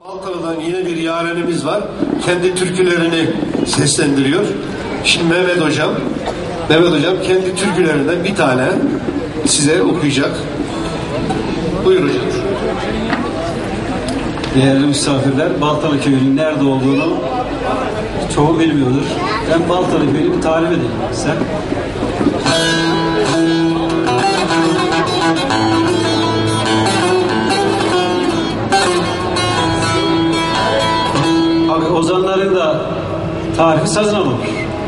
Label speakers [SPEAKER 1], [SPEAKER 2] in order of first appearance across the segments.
[SPEAKER 1] Ankara'dan yine bir yarenimiz var. Kendi türkülerini seslendiriyor. Şimdi Mehmet Hocam kendi türkülerinden bir tane size okuyacak. Buyur hocam.
[SPEAKER 2] Değerli misafirler, Baltalı Köyü'nün nerede olduğunu çoğu bilmiyordur. Ben Baltalı Köyü'nü bir tarif edeyim size. Abi ozanların da tarifi sazına olur.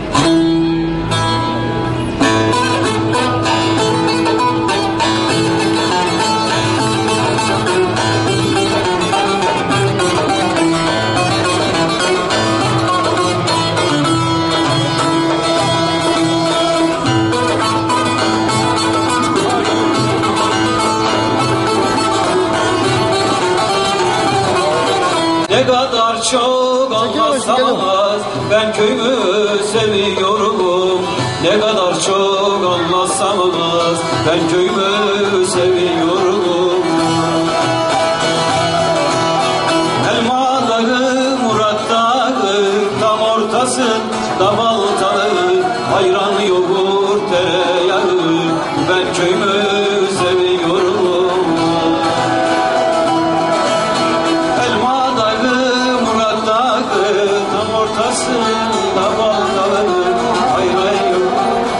[SPEAKER 2] Ne kadar çok anlatsanız ben köyümü seviyorum. Ne kadar çok anlatsanız ben köyümü seviyorum. Elma dağı, Murat dağı, tam ortasında Baltalı, ayran, yoğurt, tereyağı, ben köyümü seviyorum. Ortasında Baltalı, ayran yok.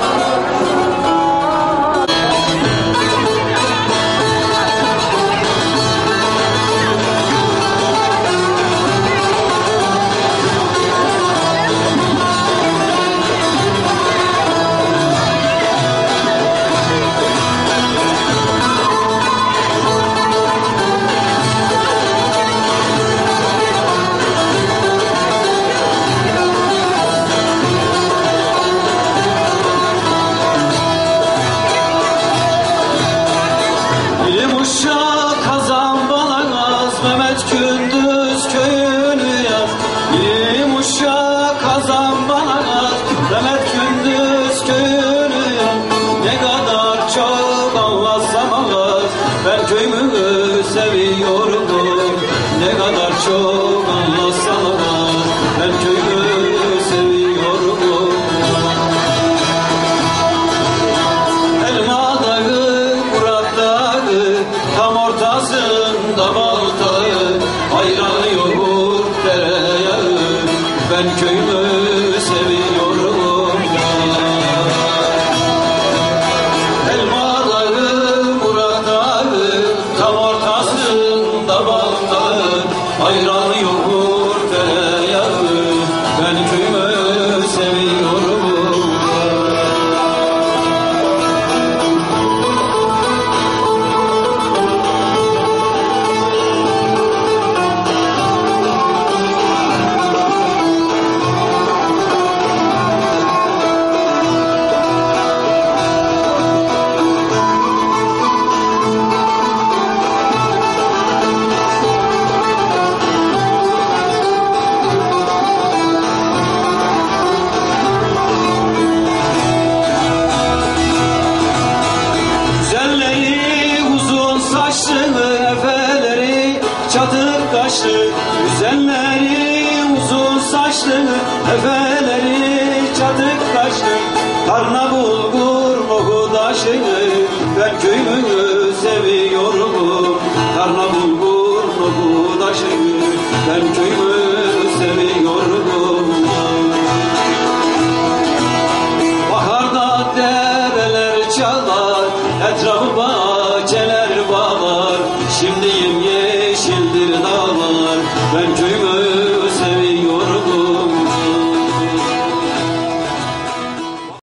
[SPEAKER 2] Uşak kazan balamaz, Mehmet Gündüz köyünü yaz. Uşak kazan balamaz, Mehmet Gündüz köyünü yaz. Ne kadar çok anlatsam anlat, ben köyümü seviyorum. Ne kadar çok anlatsam anlat, ben köyümü seviyorum. Elma dağı, Murat dağı, tam ortasında Baltalı, ayran, yoğurt, tereyağı, ben köyümü seviyorum. Elma dağı, Murat dağı, tam ortasında Baltalı, ayran, yoğurt, tereyağı, ben köyümü seviyorum. Efeleri çatık kaşlı, güzelleri uzun saçlı, efeleri